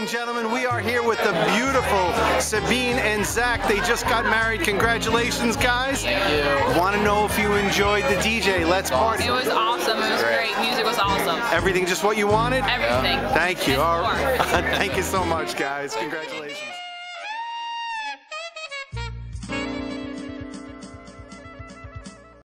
and gentlemen, we are here with the beautiful Sabine and Zach. They just got married. Congratulations, guys. Thank you. Want to know if you enjoyed the DJ Let's Party? It was awesome. It was great. Music was awesome. Everything just what you wanted? Everything. Thank you. And All more. right. Thank you so much, guys. Congratulations.